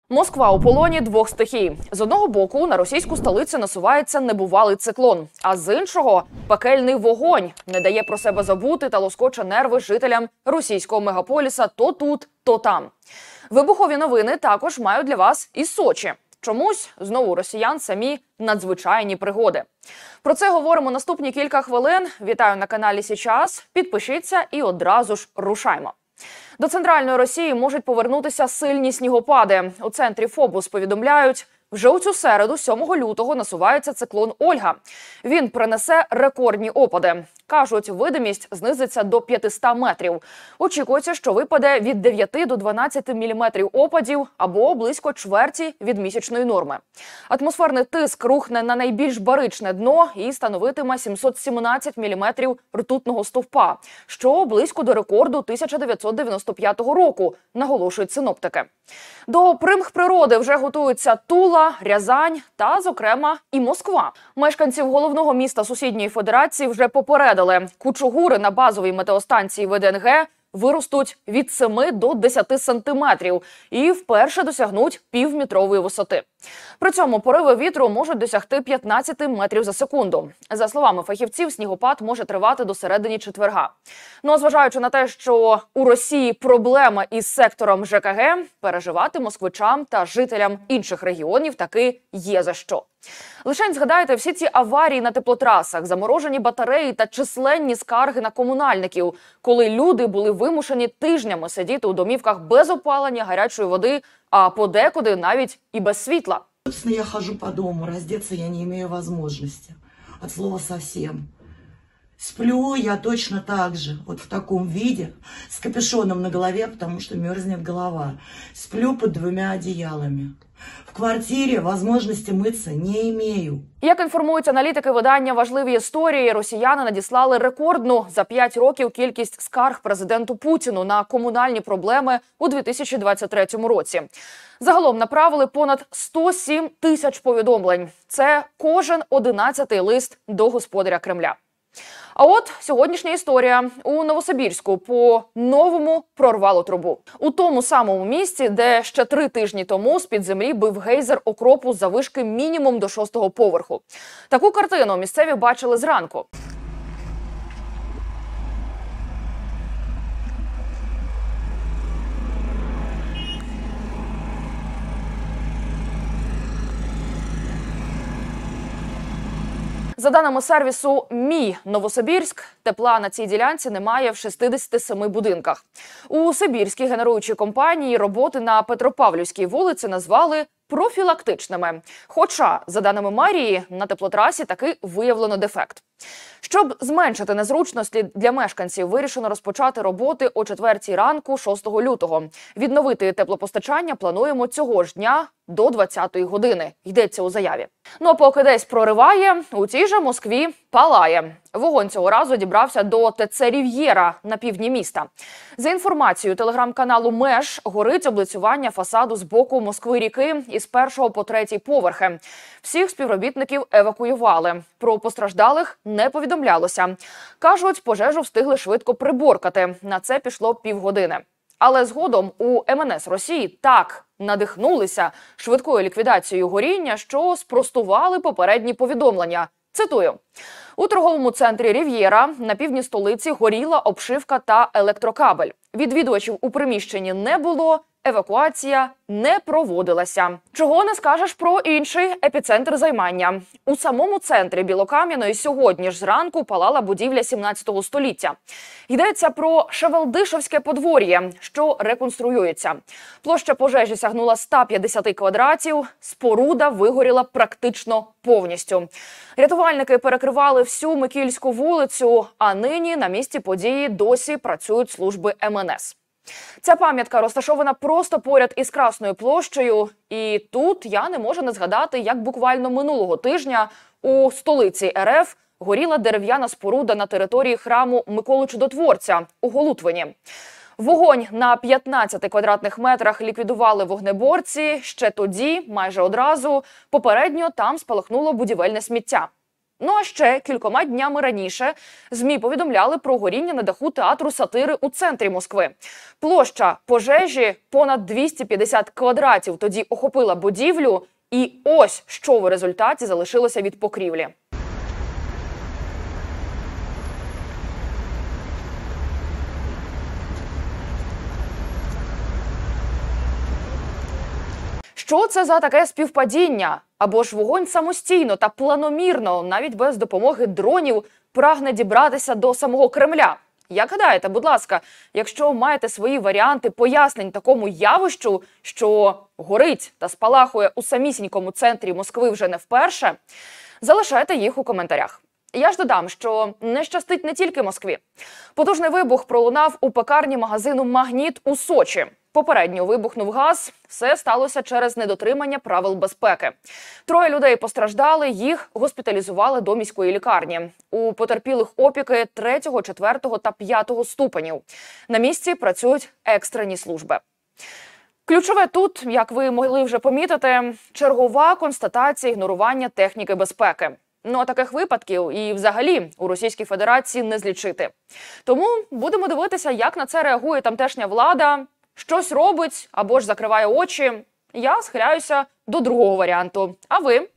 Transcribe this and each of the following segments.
Москва у полоні двох стихій. З одного боку на російську столицю насувається небувалий циклон, а з іншого – пекельний вогонь. Не дає про себе забути та лоскоче нерви жителям російського мегаполіса то тут, то там. Вибухові новини також мають для вас із Сочі. Чомусь знову у росіян самі надзвичайні пригоди. Про це говоримо наступні кілька хвилин. Вітаю на каналі «Січас». Підпишіться і одразу ж рушаймо. До центральної Росії можуть повернутися сильні снігопади. У центрі ФОБУС повідомляють, вже у цю середу, 7 лютого, насувається циклон Ольга. Він принесе рекордні опади. Кажуть, видимість знизиться до 500 метрів. Очікується, що випаде від 9 до 12 міліметрів опадів або близько чверті від місячної норми. Атмосферний тиск рухне на найбільш баричне дно і становитиме 717 міліметрів ртутного стовпа, що близько до рекорду 1995 року, наголошують синоптики. До примх природи вже готуються Тула, Рязань та, зокрема, і Москва. Мешканців головного міста сусідньої федерації вже попередили. Кучугури на базовій метеостанції ВДНГ виростуть від 7 до 10 сантиметрів і вперше досягнуть півметрової висоти. При цьому пориви вітру можуть досягти 15 метрів за секунду. За словами фахівців, снігопад може тривати до середини четверга. Ну а зважаючи на те, що у Росії проблема із сектором ЖКГ, переживати москвичам та жителям інших регіонів таки є за що. Лишень згадайте всі ці аварії на теплотрасах, заморожені батареї та численні скарги на комунальників, коли люди були вимушені тижнями сидіти у домівках без опалення, гарячої води, а подекуди навіть і без світла. Собственно, я хожу по дому, раздеться я не имею возможности. От слова совсем. Сплю я точно так же, вот в таком виде, с капюшоном на голове, потому что мерзнет голова. Сплю под 2 одеялами. В квартире возможности мыться не имею. Як інформують аналітики видання «Важливі історії», росіяни надіслали рекордну за 5 років кількість скарг президенту Путіну на комунальні проблеми у 2023 році. Загалом направили понад 107 тисяч повідомлень. Це кожен 11-й лист до господаря Кремля. А от сьогоднішня історія. У Новосибірську по-новому прорвало трубу. У тому самому місці, де ще 3 тижні тому з-під землі бив гейзер окропу заввишки мінімум до 6-го поверху. Таку картину місцеві бачили зранку. За даними сервісу «Мій Новосибірськ», тепла на цій ділянці немає в 67 будинках. У Сибірській генеруючій компанії роботи на Петропавлівській вулиці назвали профілактичними. Хоча, за даними мерії, на теплотрасі таки виявлено дефект. Щоб зменшити незручності для мешканців, вирішено розпочати роботи о 4 ранку 6 лютого. Відновити теплопостачання плануємо цього ж дня до 20-ї години, йдеться у заяві. Ну а поки десь прориває, у тій же Москві палає. Вогонь цього разу дібрався до ТЦ «Рів'єра» на півдні міста. За інформацією телеграм-каналу «Меж», горить облицювання фасаду з боку Москви-ріки із 1-го по 3-й поверхи. Всіх співробітників евакуювали. Про постраждалих не повідомлялося. Кажуть, пожежу встигли швидко приборкати. На це пішло півгодини. Але згодом у МНС Росії так надихнулися швидкою ліквідацією горіння, що спростували попередні повідомлення. Цитую. У торговому центрі «Рів'єра» на півдні столиці горіла обшивка та електрокабель. Відвідувачів у приміщенні не було, евакуація не проводилася. Чого не скажеш про інший епіцентр займання. У самому центрі Білокам'яної сьогодні ж зранку палала будівля 17 століття. Йдеться про Шевелдишевське подвор'я, що реконструюється. Площа пожежі сягнула 150 квадратів, споруда вигоріла практично повністю. Рятувальники перекривали всю Микільську вулицю, а нині на місці події досі працюють служби МНС. Ця пам'ятка розташована просто поряд із Красною площею. І тут я не можу не згадати, як буквально минулого тижня у столиці РФ горіла дерев'яна споруда на території храму Миколи Чудотворця у Голутвині. Вогонь на 15 квадратних метрах ліквідували вогнеборці. Ще тоді, майже одразу, попередньо там спалахнуло будівельне сміття. Ну а ще кількома днями раніше ЗМІ повідомляли про горіння на даху театру сатири у центрі Москви. Площа пожежі понад 250 квадратів тоді охопила будівлю, і ось що в результаті залишилося від покрівлі. Що це за таке співпадіння? Або ж вогонь самостійно та планомірно, навіть без допомоги дронів, прагне дібратися до самого Кремля? Як гадаєте, будь ласка, якщо маєте свої варіанти пояснень такому явищу, що горить та спалахує у самісінькому центрі Москви вже не вперше, залишайте їх у коментарях. Я ж додам, що не щастить не тільки Москві. Потужний вибух пролунав у пекарні магазину «Магніт» у Сочі. Попередньо вибухнув газ. Все сталося через недотримання правил безпеки. 3 людей постраждали, їх госпіталізували до міської лікарні. У потерпілих опіки 3, 4 та 5 ступенів. На місці працюють екстрені служби. Ключове тут, як ви могли вже помітити, чергова констатація ігнорування техніки безпеки. Ну а таких випадків і взагалі у Російській Федерації не злічити. Тому будемо дивитися, як на це реагує тамтешня влада. Щось робить або ж закриває очі. Я схиляюся до другого варіанту. А ви?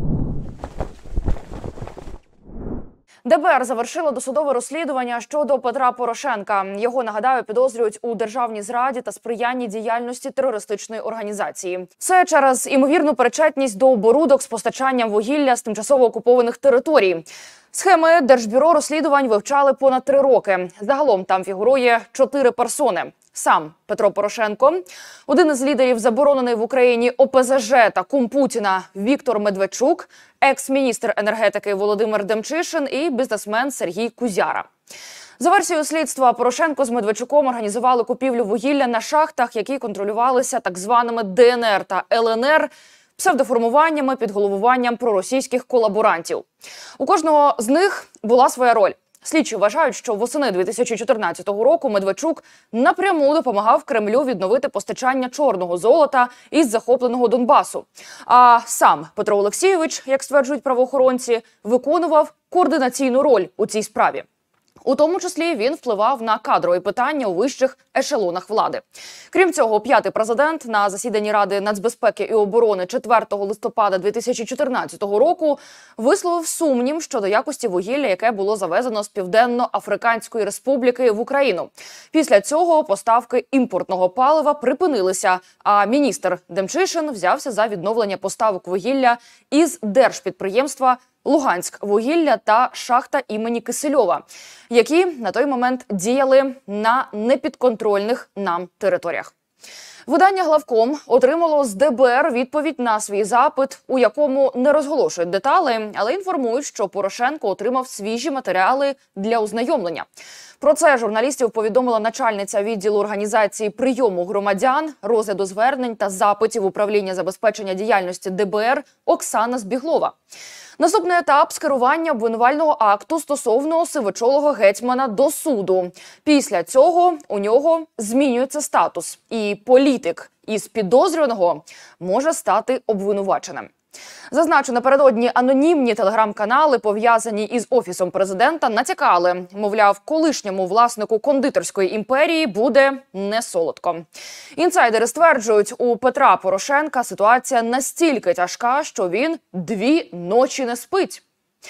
ДБР завершило досудове розслідування щодо Петра Порошенка. Його, нагадаю, підозрюють у державній зраді та сприянні діяльності терористичної організації. Все через імовірну причетність до оборудок з постачанням вугілля з тимчасово окупованих територій. Схеми Держбюро розслідувань вивчали понад 3 роки. Загалом там фігурує 4 персони. Сам Петро Порошенко, один із лідерів забороненої в Україні ОПЗЖ та кум Путіна Віктор Медведчук, екс-міністр енергетики Володимир Демчишин і бізнесмен Сергій Кузяра. За версією слідства, Порошенко з Медведчуком організували купівлю вугілля на шахтах, які контролювалися так званими ДНР та ЛНР, псевдоформуваннями під головуванням проросійських колаборантів. У кожного з них була своя роль. Слідчі вважають, що восени 2014 року Медведчук напряму допомагав Кремлю відновити постачання чорного золота із захопленого Донбасу. А сам Петро Олексійович, як стверджують правоохоронці, виконував координаційну роль у цій справі. У тому числі він впливав на кадрові питання у вищих ешелонах влади. Крім цього, 5-й президент на засіданні Ради нацбезпеки і оборони 4 листопада 2014 року висловив сумнів щодо якості вугілля, яке було завезено з Південно-Африканської Республіки в Україну. Після цього поставки імпортного палива припинилися, а міністр Демчишин взявся за відновлення поставок вугілля із держпідприємства «Луганськвугілля» та шахта імені Кисельова, які на той момент діяли на непідконтрольних нам територіях. Видання «Главком» отримало з ДБР відповідь на свій запит, у якому не розголошують деталі, але інформують, що Порошенко отримав свіжі матеріали для ознайомлення. Про це журналістів повідомила начальниця відділу організації прийому громадян, розгляду звернень та запитів управління забезпечення діяльності ДБР Оксана Збіглова. Наступний етап – скерування обвинувального акту стосовно сивочолого гетьмана до суду. Після цього у нього змінюється статус, і політик із підозрюваного може стати обвинуваченим. Зазначу, напередодні анонімні телеграм-канали, пов'язані із Офісом президента, натякали, мовляв, колишньому власнику кондитерської імперії буде не солодко. Інсайдери стверджують, у Петра Порошенка ситуація настільки тяжка, що він 2 ночі не спить.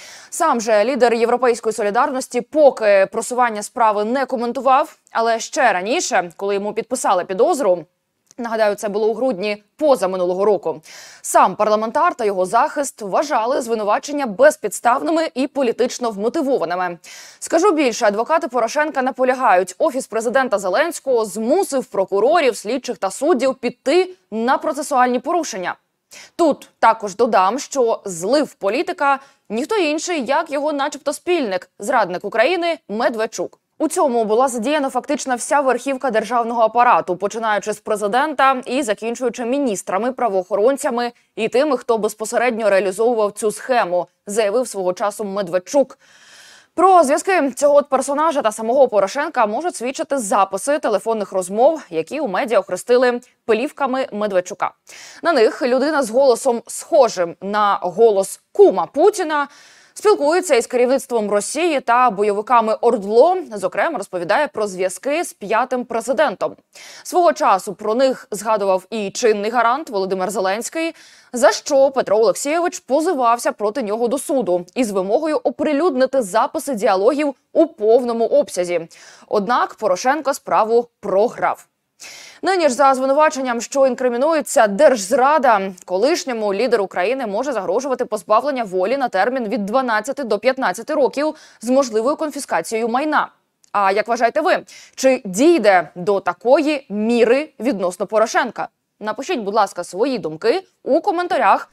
Сам же лідер Європейської солідарності поки просування справи не коментував, але ще раніше, коли йому підписали підозру, нагадаю, це було у грудні позаминулого року, сам парламентар та його захист вважали звинувачення безпідставними і політично вмотивованими. Скажу більше, адвокати Порошенка наполягають, Офіс президента Зеленського змусив прокурорів, слідчих та суддів піти на процесуальні порушення. Тут також додам, що злив політика ніхто інший, як його начебто спільник, зрадник України Медведчук. У цьому була задіяна фактично вся верхівка державного апарату, починаючи з президента і закінчуючи міністрами, правоохоронцями і тими, хто безпосередньо реалізовував цю схему, заявив свого часу Медведчук. Про зв'язки цього персонажа та самого Порошенка можуть свідчити записи телефонних розмов, які у медіа охрестили «плівками Медведчука». На них людина з голосом схожим на голос кума Путіна Спілкується із керівництвом Росії та бойовиками ОРДЛО, зокрема, розповідає про зв'язки з п'ятим президентом. Свого часу про них згадував і чинний гарант Володимир Зеленський, за що Петро Олексійович позивався проти нього до суду із вимогою оприлюднити записи діалогів у повному обсязі. Однак Порошенко справу програв. Нині ж за звинуваченням, що інкримінується держзрада, колишньому лідеру країни може загрожувати позбавлення волі на термін від 12 до 15 років з можливою конфіскацією майна. А як вважаєте ви, чи дійде до такої міри відносно Порошенка? Напишіть, будь ласка, свої думки у коментарях.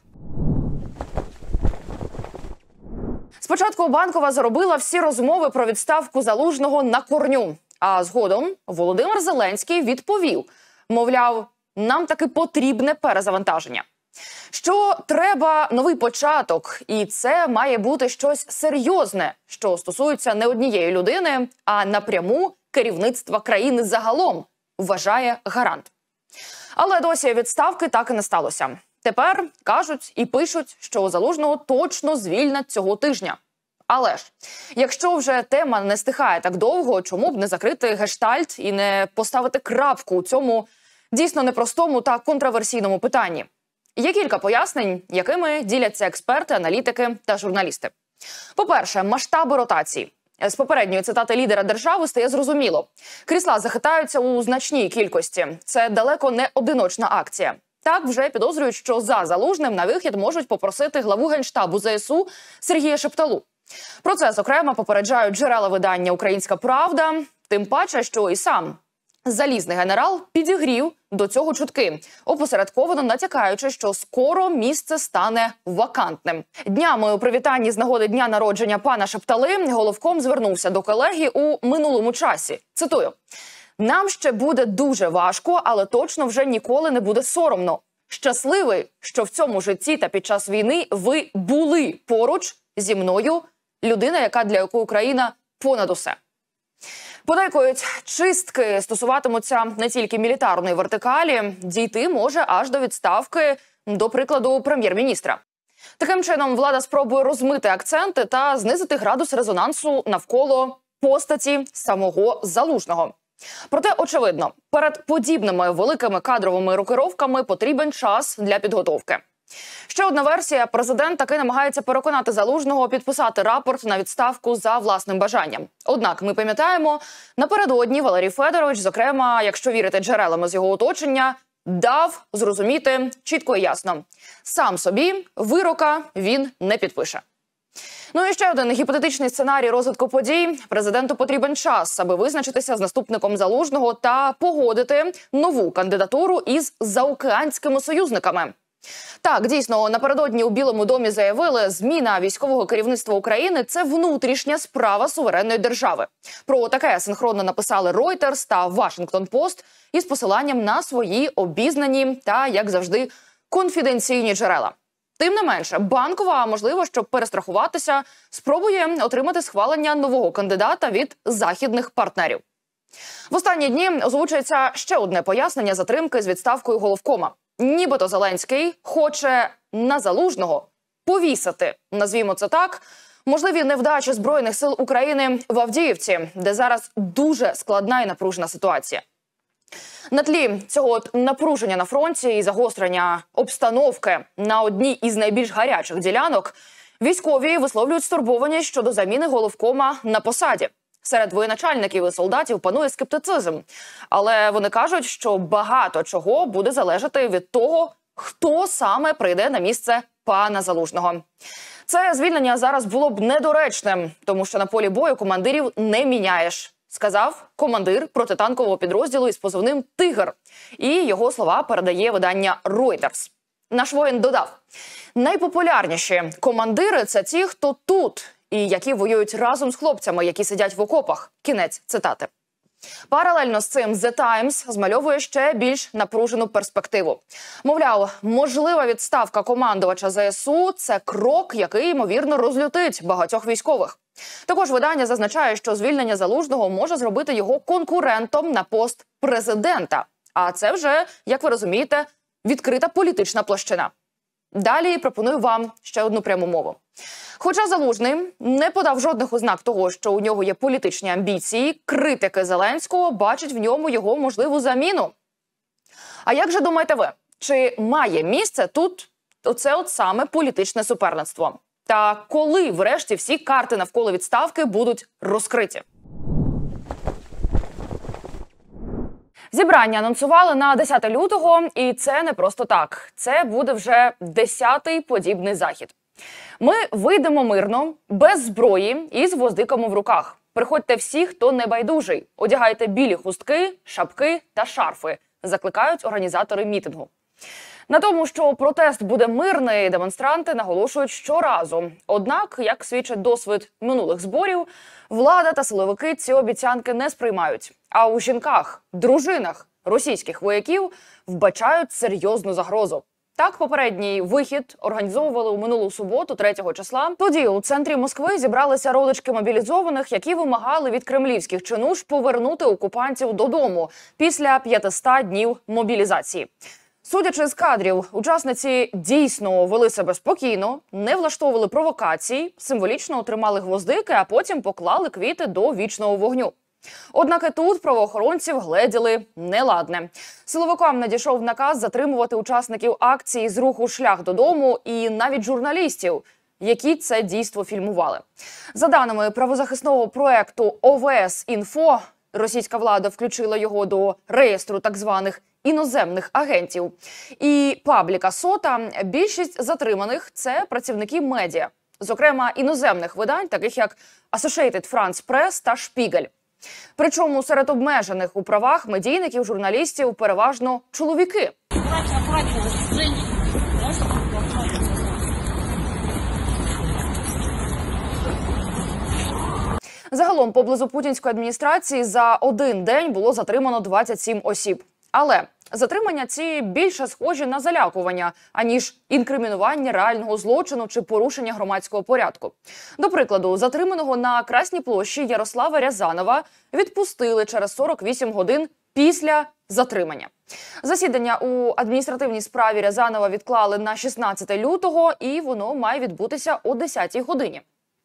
Спочатку Банкова заробила всі розмови про відставку Залужного на корню. А згодом Володимир Зеленський відповів, мовляв, нам таки потрібне перезавантаження. Що треба новий початок, і це має бути щось серйозне, що стосується не однієї людини, а напряму керівництва країни загалом, вважає гарант. Але досі відставки так і не сталося. Тепер кажуть і пишуть, що Залужного точно звільнять цього тижня. Але ж, якщо вже тема не стихає так довго, чому б не закрити гештальт і не поставити крапку у цьому дійсно непростому та контроверсійному питанні? Є кілька пояснень, якими діляться експерти, аналітики та журналісти. По-перше, масштаби ротації. З попередньої цитати лідера держави стає зрозуміло. Крісла захитаються у значній кількості. Це далеко не одиночна акція. Так вже підозрюють, що за Залужним на вихід можуть попросити главу Генштабу ЗСУ Сергія Шепталу. Про це, зокрема, попереджають джерела видання «Українська правда», тим паче, що і сам залізний генерал підігрів до цього чутки, опосередковано натякаючи, що скоро місце стане вакантним. Днями у привітанні з нагоди дня народження пана Шептали головком звернувся до колеги у минулому часі. Цитую: «Нам ще буде дуже важко, але точно вже ніколи не буде соромно. Щасливий, що в цьому житті та під час війни ви були поруч зі мною, людина, для якої Україна понад усе». Подейкують, чистки стосуватимуться не тільки мілітарної вертикалі, дійти може аж до відставки, до прикладу, прем'єр-міністра. Таким чином, влада спробує розмити акценти та знизити градус резонансу навколо постаті самого Залужного. Проте, очевидно, перед подібними великими кадровими рокировками потрібен час для підготовки. Ще одна версія – президент таки намагається переконати Залужного підписати рапорт на відставку за власним бажанням. Однак, ми пам'ятаємо, напередодні Валерій Федорович, зокрема, якщо вірити джерелам з його оточення, дав зрозуміти чітко і ясно – сам собі вирока він не підпише. Ну і ще один гіпотетичний сценарій розвитку подій. Президенту потрібен час, аби визначитися з наступником Залужного та погодити нову кандидатуру із заокеанськими союзниками. Так, дійсно, напередодні у Білому домі заявили, зміна військового керівництва України – це внутрішня справа суверенної держави. Про таке синхронно написали Reuters та Washington Post із посиланням на свої обізнані та, як завжди, конфіденційні джерела. Тим не менше, Банкова, можливо, щоб перестрахуватися, спробує отримати схвалення нового кандидата від західних партнерів. В останні дні озвучується ще одне пояснення затримки з відставкою головкома. Нібито Зеленський хоче на Залужного повісити, назвімо це так, можливі невдачі Збройних сил України в Авдіївці, де зараз дуже складна і напружена ситуація. На тлі цього напруження на фронті і загострення обстановки на одній із найбільш гарячих ділянок військові висловлюють стурбованість щодо заміни головкома на посаді. Серед воєначальників і солдатів панує скептицизм. Але вони кажуть, що багато чого буде залежати від того, хто саме прийде на місце пана Залужного. Це звільнення зараз було б недоречним, тому що на полі бою командирів не міняєш, сказав командир протитанкового підрозділу із позивним «Тигр». І його слова передає видання Reuters. Наш воїн додав: найпопулярніші командири – це ті, хто тут, і які воюють разом з хлопцями, які сидять в окопах. Кінець цитати. Паралельно з цим The Times змальовує ще більш напружену перспективу. Мовляв, можлива відставка командувача ЗСУ – це крок, який, ймовірно, розлютить багатьох військових. Також видання зазначає, що звільнення Залужного може зробити його конкурентом на пост президента. А це вже, як ви розумієте, відкрита політична площина. Далі пропоную вам ще одну пряму мову. Хоча Залужний не подав жодних ознак того, що у нього є політичні амбіції, критики Зеленського бачать в ньому його можливу заміну. А як же думаєте ви, чи має місце тут оце саме політичне суперництво? Та коли, врешті, всі карти навколо відставки будуть розкриті? Зібрання анонсували на 10 лютого, і це не просто так. Це буде вже 10-й подібний захід. Ми вийдемо мирно, без зброї і з гвоздиками в руках. Приходьте всі, хто не байдужий. Одягайте білі хустки, шапки та шарфи, закликають організатори мітингу. На тому, що протест буде мирний, демонстранти наголошують щоразу. Однак, як свідчить досвід минулих зборів, влада та силовики ці обіцянки не сприймають. А у жінках, дружинах російських вояків вбачають серйозну загрозу. Так, попередній вихід організовували у минулу суботу, 3 числа. Тоді у центрі Москви зібралися родички мобілізованих, які вимагали від кремлівських чинуш повернути окупантів додому після 500 днів мобілізації. Судячи з кадрів, учасниці дійсно вели себе спокійно, не влаштовували провокацій, символічно отримали гвоздики, а потім поклали квіти до вічного вогню. Однак і тут правоохоронців гледіли неладне. Силовикам надійшов наказ затримувати учасників акції з руху «Шлях додому» і навіть журналістів, які це дійство фільмували. За даними правозахисного проекту ОВС-Інфо, російська влада включила його до реєстру так званих іноземних агентів. І пабліка «Сота», більшість затриманих – це працівники медіа. Зокрема, іноземних видань, таких як Associated France Press та Шпігель. Причому серед обмежених у правах медійників, журналістів переважно чоловіки. Загалом поблизу путінської адміністрації за один день було затримано 27 осіб. Але затримання ці більше схожі на залякування, аніж інкримінування реального злочину чи порушення громадського порядку. До прикладу, затриманого на Красній площі Ярослава Рязанова відпустили через 48 годин після затримання. Засідання у адміністративній справі Рязанова відклали на 16 лютого, і воно має відбутися о 10-й годині.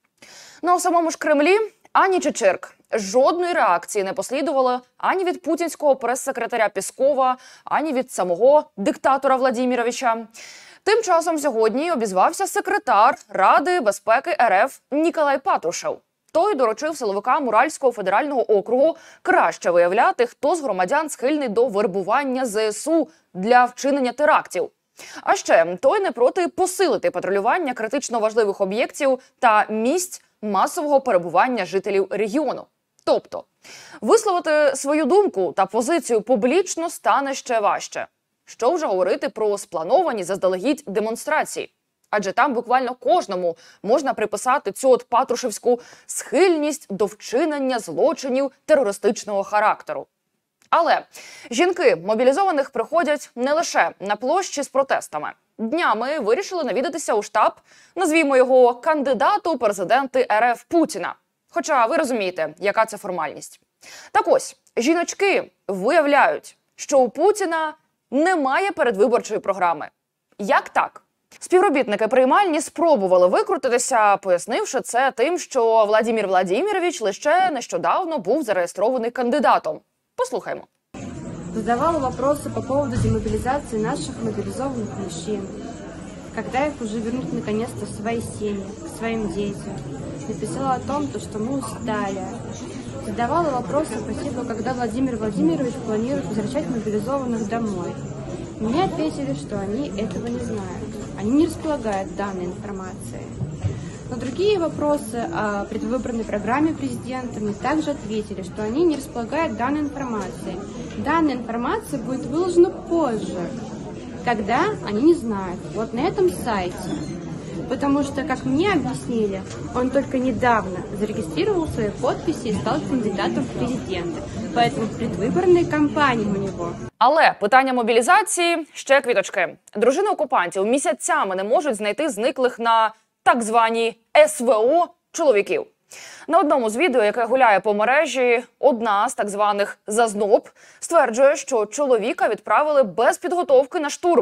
На самому ж Кремлі ані чичирк. Жодної реакції не послідувало ані від путінського прес-секретаря Пєскова, ані від самого диктатора Владіміровича. Тим часом сьогодні обізвався секретар Ради безпеки РФ Ніколай Патрушев. Той доручив силовикам Уральського федерального округу краще виявляти, хто з громадян схильний до вербування ЗСУ для вчинення терактів. А ще той не проти посилити патрулювання критично важливих об'єктів та місць масового перебування жителів регіону. Тобто, висловити свою думку та позицію публічно стане ще важче. Що вже говорити про сплановані заздалегідь демонстрації? Адже там буквально кожному можна приписати цю от патрушевську схильність до вчинення злочинів терористичного характеру. Але жінки мобілізованих приходять не лише на площі з протестами. Днями вирішили навідатися у штаб, назвімо його, кандидату у президенти РФ Путіна. Хоча ви розумієте, яка це формальність. Так ось, жіночки виявляють, що у Путіна немає передвиборчої програми. Як так? Співробітники приймальні спробували викрутитися, пояснивши це тим, що Владимир Владимирович лише нещодавно був зареєстрований кандидатом. Послухаймо. Задавала вопросы по поводу демобилизации наших мобилизованных мужчин. Когда их уже вернуть наконец-то в свои семьи, к своим детям. Написала о том, что мы устали. Задавала вопросы по типу, когда Владимир Владимирович планирует возвращать мобилизованных домой. Мне ответили, что они этого не знают. Они не располагают данной информацией. На другие вопросы о предвыборной программе президента мне также ответили, что они не располагают данной информацией. Данная информация будет выложена позже, когда они не знают. Вот на этом сайте. Потому что, как мне объяснили, он только недавно зарегистрировал свои подписи и стал кандидатом в президенты. Поэтому в предвыборной кампании у него. Але питання мобілізації ще квіточки. Дружини окупантів місяцями не можуть знайти зниклих на так звані СВО чоловіків. На одному з відео, яке гуляє по мережі, одна з так званих зазноб стверджує, що чоловіка відправили без підготовки на штурм.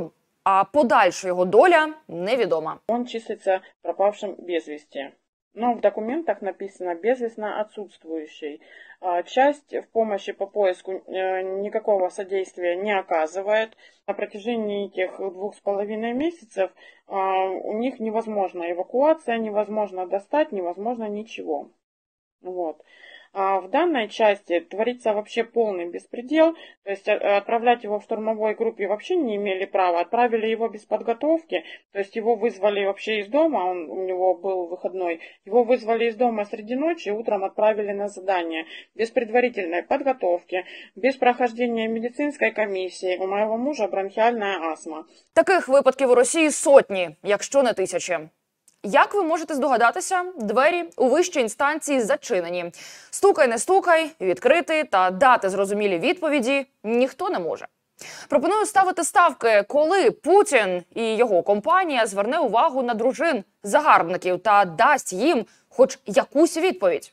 а подальша його доля невідома. Он числится пропавшим без вести. Но в документах написано «безвестно отсутствующий». Часть в помощи по поиску никакого содействия не оказывает. На протяжении этих 2,5 месяцев у них невозможна эвакуация, невозможно достать, невозможно ничего. Вот. А в данной части творится вообще полный беспредел, то есть отправлять его в штурмовой группе вообще не имели права, отправили его без подготовки, то есть его вызвали вообще из дома, у него был выходной, его вызвали из дома среди ночи, утром отправили на задание, без предварительной подготовки, без прохождения медицинской комиссии, у моего мужа бронхіальна астма. Таких випадків у Росії сотні, якщо не тисячі. Як ви можете здогадатися, двері у вищій інстанції зачинені. Стукай, не стукай, відкрити та дати зрозумілі відповіді ніхто не може. Пропоную ставити ставки, коли Путін і його компанія зверне увагу на дружин загарбників та дасть їм хоч якусь відповідь.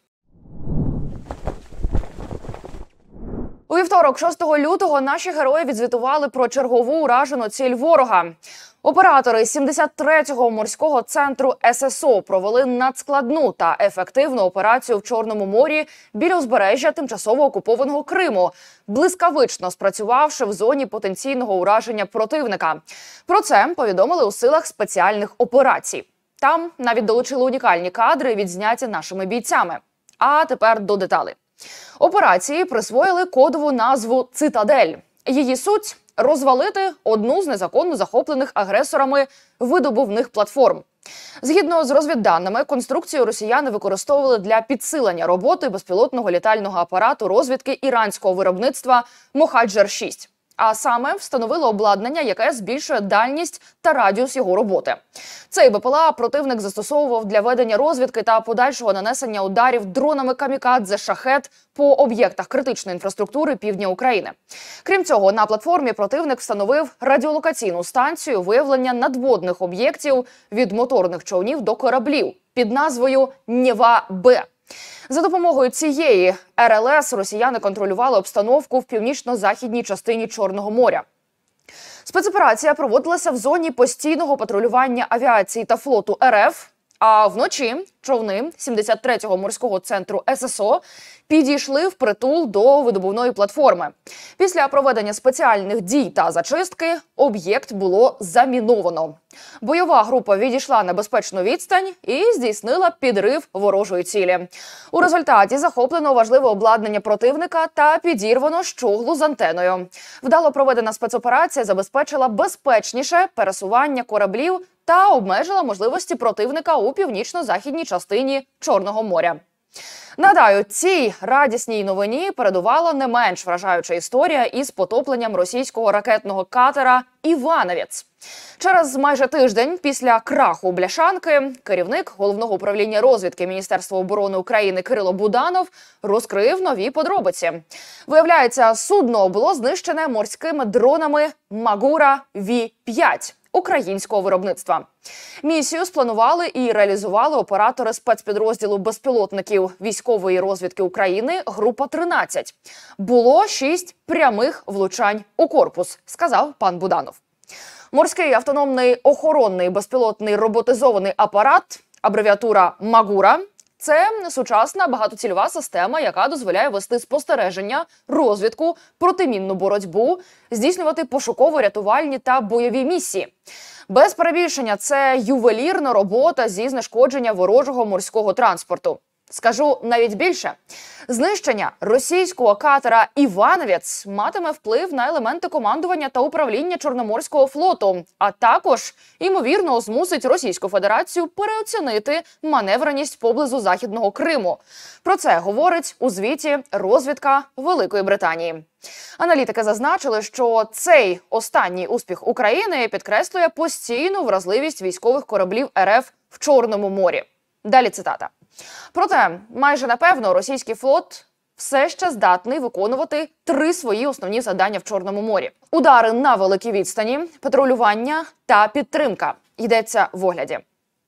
У вівторок, 6 лютого, наші герої відзвітували про чергову уражену ціль ворога. Оператори 73-го морського центру ССО провели надскладну та ефективну операцію в Чорному морі біля узбережжя тимчасово окупованого Криму, блискавично спрацювавши в зоні потенційного ураження противника. Про це повідомили у силах спеціальних операцій. Там навіть долучили унікальні кадри, відзняті нашими бійцями. А тепер до деталей. Операції присвоїли кодову назву «Цитадель». Її суть – розвалити одну з незаконно захоплених агресорами видобувних платформ. Згідно з розвідданими, конструкцію росіяни використовували для підсилення роботи безпілотного літального апарату розвідки іранського виробництва «Мохаджер-6». А саме встановили обладнання, яке збільшує дальність та радіус його роботи. Цей БПЛА противник застосовував для ведення розвідки та подальшого нанесення ударів дронами камікадзе «Шахет» по об'єктах критичної інфраструктури півдня України. Крім цього, на платформі противник встановив радіолокаційну станцію виявлення надводних об'єктів від моторних човнів до кораблів під назвою «Нева-Б». За допомогою цієї РЛС росіяни контролювали обстановку в північно-західній частині Чорного моря. Спецоперація проводилася в зоні постійного патрулювання авіації та флоту РФ, а вночі човни 73-го морського центру ССО підійшли впритул до видобувної платформи. Після проведення спеціальних дій та зачистки об'єкт було заміновано. Бойова група відійшла на безпечну відстань і здійснила підрив ворожої цілі. У результаті захоплено важливе обладнання противника та підірвано щоглу з антеною. Вдало проведена спецоперація забезпечила безпечніше пересування кораблів та обмежила можливості противника у північно-західній частині Чорного моря. Нагадаю, цій радісній новині передувала не менш вражаюча історія із потопленням російського ракетного катера «Івановець». Через майже тиждень після краху Бляшанки керівник Головного управління розвідки Міністерства оборони України Кирило Буданов розкрив нові подробиці. Виявляється, судно було знищене морськими дронами «Магура Ві-5» українського виробництва. Місію спланували і реалізували оператори спецпідрозділу безпілотників військової розвідки України «Група-13». Було 6 прямих влучань у корпус, сказав пан Буданов. Морський автономний охоронний безпілотний роботизований апарат, абревіатура «Магура», це сучасна багатоцільова система, яка дозволяє вести спостереження, розвідку, протимінну боротьбу, здійснювати пошуково-рятувальні та бойові місії. Без перебільшення, це ювелірна робота зі знешкодження ворожого морського транспорту. Скажу навіть більше. Знищення російського катера «Івановець» матиме вплив на елементи командування та управління Чорноморського флоту, а також, ймовірно, змусить Російську Федерацію переоцінити маневреність поблизу Західного Криму. Про це говорить у звіті розвідка Великої Британії. Аналітики зазначили, що цей останній успіх України підкреслює постійну вразливість військових кораблів РФ в Чорному морі. Далі цитата. Проте, майже напевно, російський флот все ще здатний виконувати 3 свої основні завдання в Чорному морі. Удари на великій відстані, патрулювання та підтримка. Йдеться в огляді.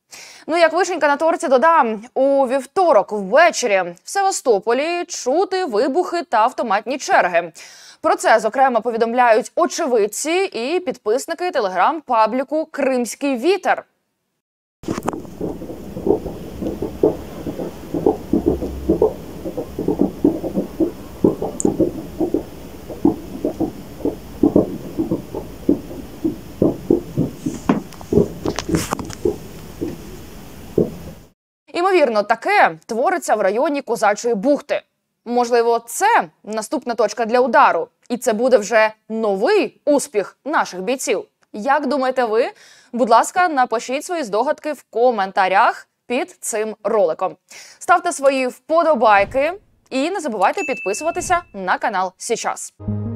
Ну, як вишенька на торті додам, у вівторок ввечері в Севастополі чути вибухи та автоматні черги. Про це, зокрема, повідомляють очевидці і підписники телеграм-пабліку «Кримський вітер». Імовірно, таке твориться в районі Козачої бухти. Можливо, це наступна точка для удару. І це буде вже новий успіх наших бійців. Як думаєте ви? Будь ласка, напишіть свої здогадки в коментарях під цим роликом. Ставте свої вподобайки і не забувайте підписуватися на канал «Січас».